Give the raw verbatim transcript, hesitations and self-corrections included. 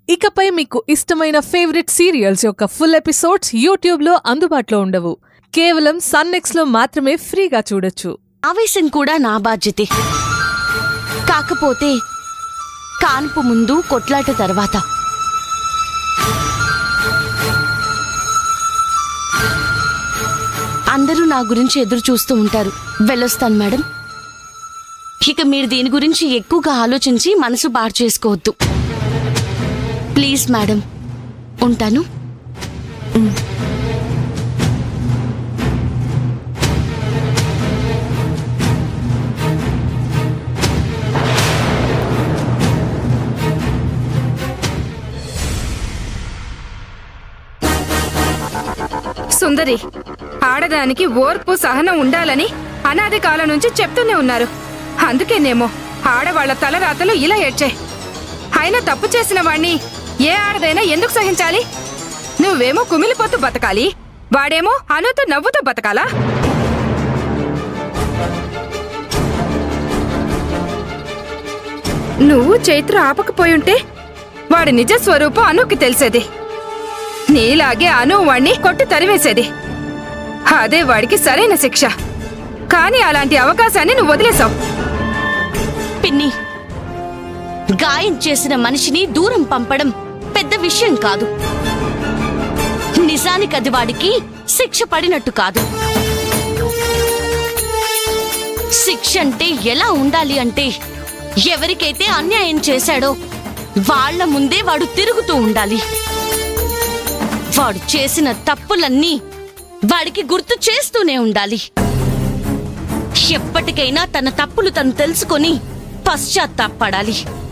ఇకపై మీకు ఇష్టమైన ఫేవరెట్ సీరియల్స్ యొక్క ఫుల్ ఎపిసోడ్స్ యూట్యూబ్లో అందుబాటులో ఉండవు. కేవలం సన్నెక్స్లో మాత్రమే ఫ్రీగా చూడొచ్చు. ఆవేశం కూడా నా బాధ్యతే. కాకపోతే కాన్పు ముందు కొట్లాట తర్వాత. అందరూ నా గురించి ఎదురు చూస్తూ ఉంటారు. వెళ్ళొస్తాను మేడం. ఇక మీరు దీని గురించి ఎక్కువగా ఆలోచించి మనసు బాడు చేసుకోవద్దు ప్లీజ్ మేడం. ఉంటాను. సుందరి, ఆడదానికి ఓర్పు సహనం ఉండాలని అనాది కాలం నుంచి చెప్తూనే ఉన్నారు. అందుకేనేమో ఆడవాళ్ల తలరాతలు ఇలా ఏడ్చాయి. అయినా తప్పు చేసిన వాణ్ణి ఏ ఆడదైనా ఎందుకు సహించాలి? నువ్వేమో కుమిలిపోతూ బతకాలి, వాడేమో అనుతూ నవ్వుతూ బతకాలా? నువ్వు చైత్ర ఆపకపోయుంటే వాడి నిజ స్వరూపం అనుకి తెలిసేది. నీలాగే అను వాణ్ణి కొట్టి తరివేసేది. అదే వాడికి సరైన శిక్ష. కానీ అలాంటి అవకాశాన్ని నువ్వు వదిలేశావు. పిన్ని, గాయం చేసిన మనిషిని దూరం పంపడం పెద్ద విషయం కాదు. నిజానికి అది వాడికి శిక్ష పడినట్టు కాదు. శిక్ష అంటే ఎలా ఉండాలి అంటే, ఎవరికైతే అన్యాయం చేశాడో వాళ్ల ముందే వాడు తిరుగుతూ ఉండాలి. వాడు చేసిన తప్పులన్నీ వాడికి గుర్తు చేస్తూనే ఉండాలి. ఎప్పటికైనా తన తప్పులు తను తెలుసుకొని పశ్చాత్తాపడాలి.